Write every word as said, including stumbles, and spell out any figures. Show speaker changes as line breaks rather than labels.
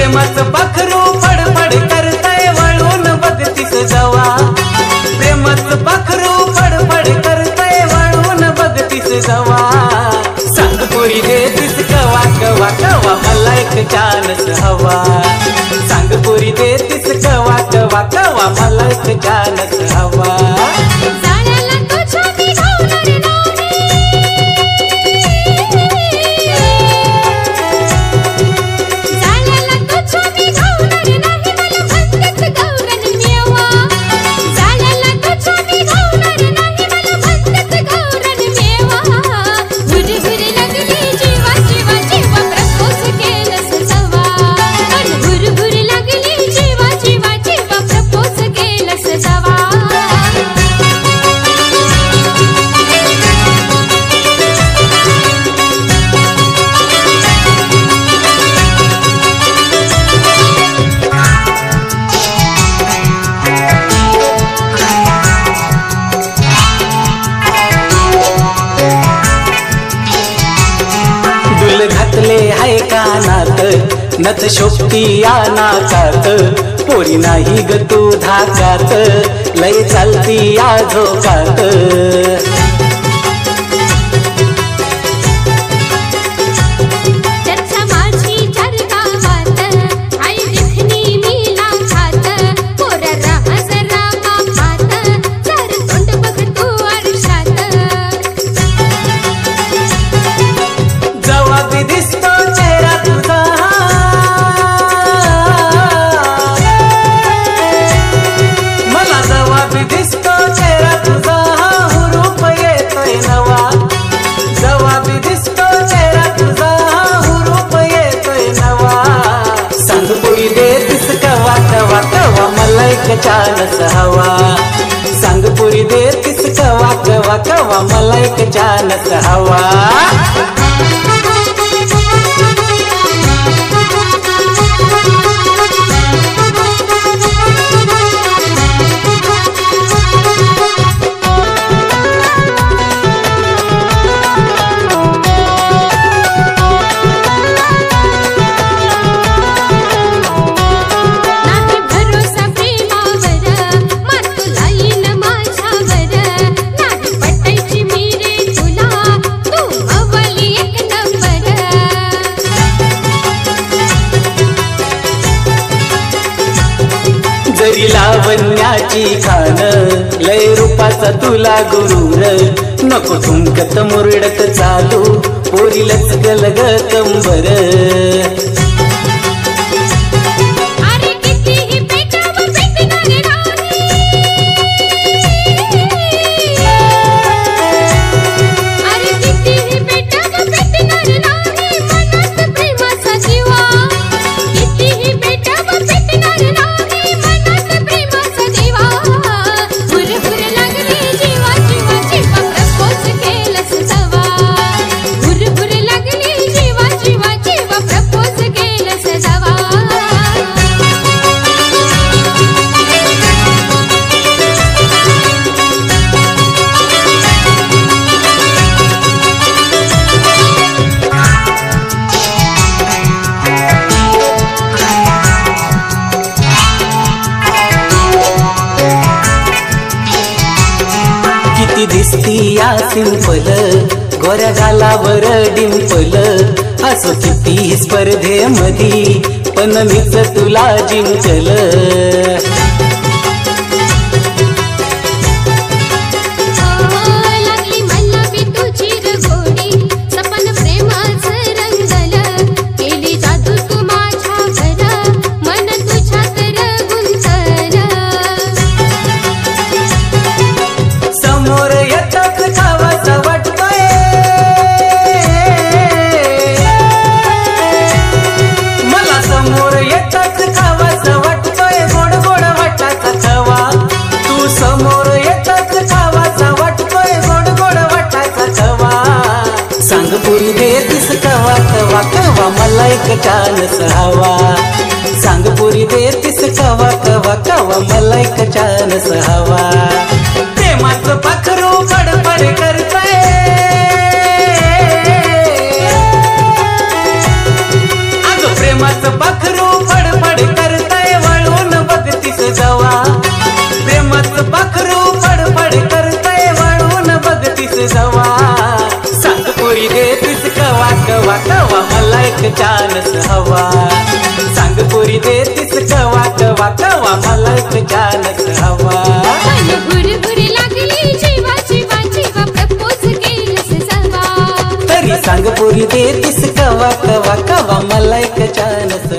प्रेमाचं पाखरू फडफड करतय वळून बघतीस जवा, प्रेमाचं पाखरू फडफड करतय वळून बघतीस जवा। सांग पोरी देतीस कवा कवा कवा मला एक चान्स हवा, सांग पोरी देतीस कवा कवा कवा मला एक चान्स हवा। घातले हाय कानात नथ शोभती या नाकात, पोरी नाही ग तू धाकात लय चालती या झोकात। कवा कवा मला एक चान्स हवा, सांग पोरी देतीस कवा कवा कवा मला एक चान्स हवा। जरी लावण्याची खान लय रूपाचा तुला गुरूर, नको तुमकत मुरडत चालू पोरी लचकल ग कंबर। किती दिसती या सिंपल गोऱ्या गालावर डिंपल, असो किती स्पर्धेमधी पण मीच तुला जिंकल। पोरी देतीस कवा कवा कवा मला एक चान्स हवा, सांग पोरी देतीस कवा कवा कवा मला एक चान्स हवा। प्रेमाचं पाखरू फडफड करतय, अगं प्रेमाचं पाखरू फड चानस हवा. सांग पोरी देतीस कवा कवा कवा मला एक चानस हवा.
भुरभुर लागली जीवा जीवा जीवा प्रपोज केलंस जवा.
तरी सांग पोरी देतीस कवा कवा कवा मला एक चानस